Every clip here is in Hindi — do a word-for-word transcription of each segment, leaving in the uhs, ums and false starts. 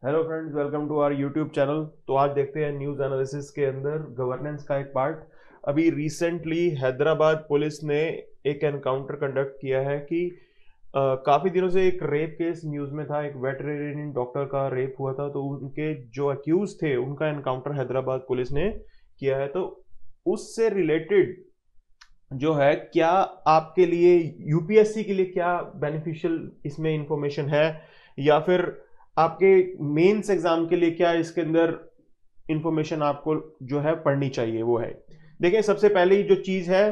Hello friends, welcome to our YouTube channel. तो आज देखते हैं न्यूज़ एनालिसिस के अंदर गवर्नेंस का एक पार्ट। अभी रिसेंटली हैदराबाद पुलिस ने एक एनकाउंटर कंडक्ट किया है कि अ, काफ़ी दिनों से एक रेप केस न्यूज़ में था। एक वेटरनरी डॉक्टर का रेप हुआ था, तो उनके जो अक्यूज थे उनका एनकाउंटर हैदराबाद पुलिस ने किया है। तो उससे रिलेटेड जो है, क्या आपके लिए यूपीएससी के लिए क्या बेनिफिशियल इसमें इंफॉर्मेशन है, या फिर आपके मेंस एग्जाम के लिए क्या इसके अंदर इंफॉर्मेशन आपको जो है पढ़नी चाहिए, वो है। देखिए, सबसे पहली जो चीज है,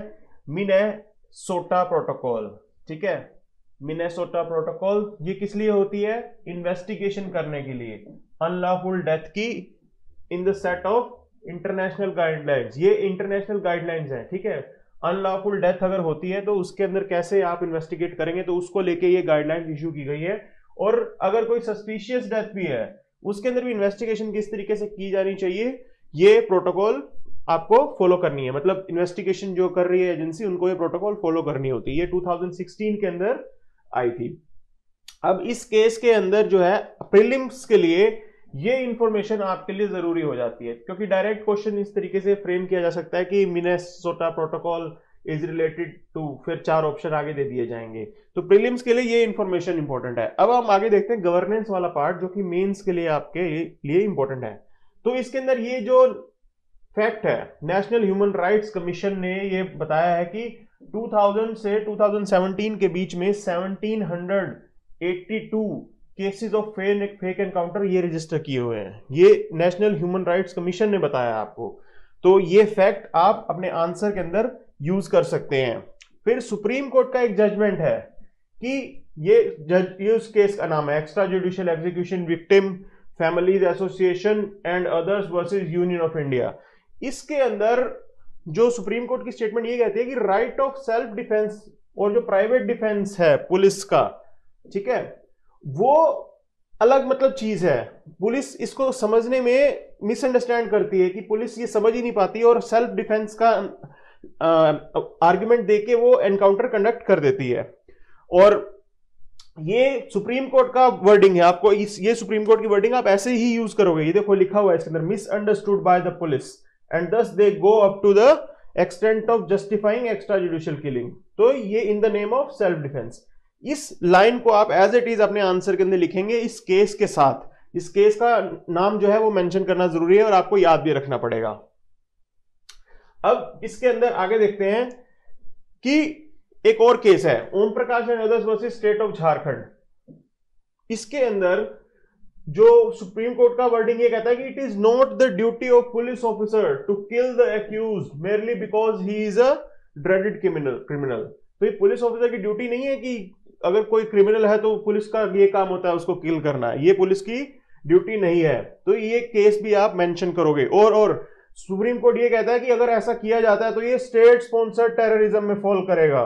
मिनेसोटा प्रोटोकॉल। ठीक है, मिनेसोटा प्रोटोकॉल ये किस लिए होती है? इन्वेस्टिगेशन करने के लिए अनलॉफुल डेथ की in the set of international guidelines. ये इंटरनेशनल गाइडलाइंस है। ठीक है, अनलॉफुल डेथ अगर होती है तो उसके अंदर कैसे आप इन्वेस्टिगेट करेंगे, तो उसको लेके ये गाइडलाइंस इशू की गई है। और अगर कोई सस्पिशियस डेथ भी है, उसके अंदर भी इन्वेस्टिगेशन किस तरीके से की जानी चाहिए, ये प्रोटोकॉल आपको फॉलो करनी है। मतलब इन्वेस्टिगेशन जो कर रही है एजेंसी, उनको ये प्रोटोकॉल फॉलो करनी होती है। ये टू थाउजेंड सिक्सटीन के अंदर आई थी। अब इस केस के अंदर जो है, प्रीलिम्स के लिए ये इंफॉर्मेशन आपके लिए जरूरी हो जाती है, क्योंकि डायरेक्ट क्वेश्चन इस तरीके से फ्रेम किया जा सकता है कि Minnesota protocol is related to, फिर चार ऑप्शन आगे दे दिए जाएंगे। तो प्रीलिम्स के लिए ये इंफॉर्मेशन इंपॉर्टेंट है। अब हम आगे देखते हैं गवर्नेंस वाला पार्ट, जो कि मेंस के लिए आपके लिए इंपॉर्टेंट है। तो इसके अंदर ये जो फैक्ट है, नेशनल ह्यूमन राइट्स कमीशन ने ये बताया है कि टू थाउजेंड से टू थाउजेंड सेवनटीन के बीच में seventeen eighty two cases of fake fake encounter ये रजिस्टर किए हुए हैं। ये नेशनल ह्यूमन राइट्स कमीशन ने बताया आपको। तो ये फैक्ट आप अपने आंसर के अंदर यूज कर सकते हैं। फिर सुप्रीम कोर्ट का एक जजमेंट है कि ये जज, ये उस केस का नाम है extra judicial execution victim families association and others versus Union of India. इसके अंदर जो सुप्रीम कोर्ट की स्टेटमेंट ये कहती है कि राइट ऑफ सेल्फ डिफेंस और जो प्राइवेट डिफेंस है पुलिस का, ठीक है, वो अलग मतलब चीज है। पुलिस इसको समझने में मिसअंडरस्टैंड करती है कि पुलिस ये समझ ही नहीं पाती और सेल्फ डिफेंस का आर्गुमेंट देके वो एनकाउंटर कंडक्ट कर देती है। और ये सुप्रीम कोर्ट का वर्डिंग है। आपको इस ये सुप्रीम कोर्ट की वर्डिंग आप ऐसे ही यूज करोगे। ये देखो लिखा हुआ है इसके अंदर, misunderstood by the police and thus they go up to the extent of justifying extra judicial killing. तो ये in the name of self defence. इस लाइन को आप एज इट इज अपने आंसर के अंदर लिखेंगे इस केस के साथ। इस केस का नाम जो है वो मेंशन करना जरूरी है और आपको याद भी रखना पड़ेगा। अब इसके अंदर आगे देखते हैं कि एक और केस है, Om Prakash and others versus state of Jharkhand. इसके अंदर जो सुप्रीम कोर्ट का वर्डिंग ये कहता है कि it is not the duty of police officer to kill the accused merely because he is a dreaded criminal criminal तो ये पुलिस ऑफिसर की ड्यूटी नहीं है कि अगर कोई क्रिमिनल है तो पुलिस का ये काम होता है उसको किल करना। ये पुलिस की ड्यूटी नहीं है। तो ये केस भी आप मेंशन करोगे। और और सुप्रीम कोर्ट ये कहता है कि अगर ऐसा किया जाता है तो ये स्टेट स्पॉन्सर्ड टेररिज्म में फॉल करेगा।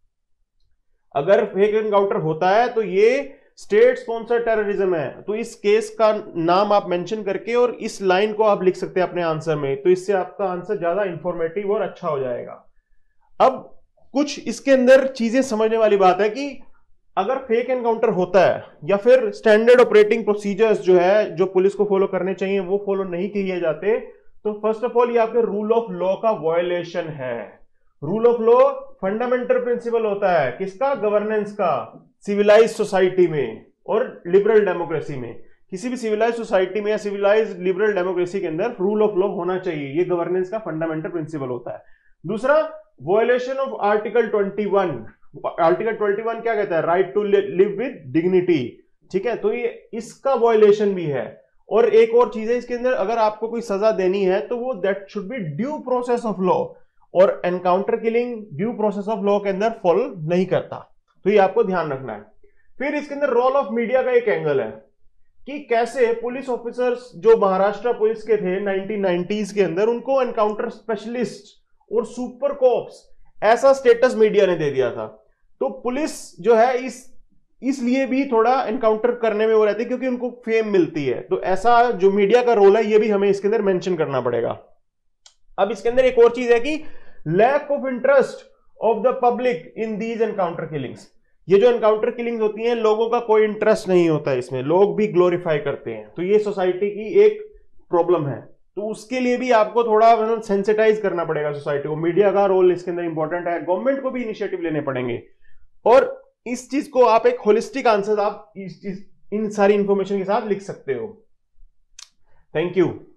अगर फेक एनकाउंटर होता है तो ये स्टेट स्पॉन्सर्ड टेररिज्म है। तो इस केस का नाम आप मेंशन करके और इस लाइन को आप लिख सकते हैं अपने आंसर में। तो इससे आपका आंसर ज्यादा इंफॉर्मेटिव और अच्छा हो जाएगा। अब कुछ इसके अंदर चीजें समझने वाली बात है कि अगर फेक एनकाउंटर होता है या फिर स्टैंडर्ड ऑपरेटिंग प्रोसीजर्स जो है, जो पुलिस को फॉलो करने चाहिए, वो फॉलो नहीं किए जाते, तो फर्स्ट ऑफ ऑल ये आपके रूल ऑफ लॉ का वायलेशन है। Rule of law fundamental principle होता है किसका? गवर्नेंस का, सिविलाइज सोसाइटी में और लिबरल डेमोक्रेसी में। किसी भी सिविलाइज सोसाइटी में या सिविलाइज लिबरल डेमोक्रेसी के अंदर रूल ऑफ लॉ होना चाहिए। ये गवर्नेंस का फंडामेंटल प्रिंसिपल होता है। दूसरा, violation of article twenty one. Article twenty one क्या कहता है? Right to live with dignity. ठीक है, तो ये इसका वायलेशन भी है। और एक और चीज है इसके अंदर, अगर आपको कोई सजा देनी है तो वो that should be due process of law, और encounter killing due process of law के अंदर फॉलो नहीं करता। तो ये आपको ध्यान रखना है। फिर इसके अंदर रोल ऑफ मीडिया का एक एंगल है कि कैसे पुलिस ऑफिसर्स जो महाराष्ट्र पुलिस के थे नाइनटीन नाइंटीज़ के अंदर, उनको एनकाउंटर स्पेशलिस्ट और सुपर कोप्स ऐसा स्टेटस मीडिया ने दे दिया था। तो पुलिस जो है इस इसलिए भी थोड़ा एनकाउंटर करने में वो रहती है क्योंकि उनको फेम मिलती है। तो ऐसा जो मीडिया का रोल है ये भी हमें इसके अंदर मेंशन करना पड़ेगा। अब इसके अंदर एक और चीज है कि lack of interest of the public in these encounter killings. ये जो एनकाउंटर किलिंग्स होती हैं, लोगों का कोई इंटरेस्ट नहीं होता है इसमें, लोग भी ग्लोरीफाई करते हैं, तो ये सोसाइटी की एक प्रॉब्लम है। तो उसके लिए भी आपको थोड़ा मतलब सेंसिटाइज करना पड़ेगा सोसाइटी को। मीडिया का रोल इसके अंदर इंपॉर्टेंट है, गवर्नमेंट को भी इनिशिएटिव लेने पड़ेंगे, और इस चीज को आप एक होलिस्टिक आंसर आप इस चीज इन सारी इंफॉर्मेशन के साथ लिख सकते हो। Thank you.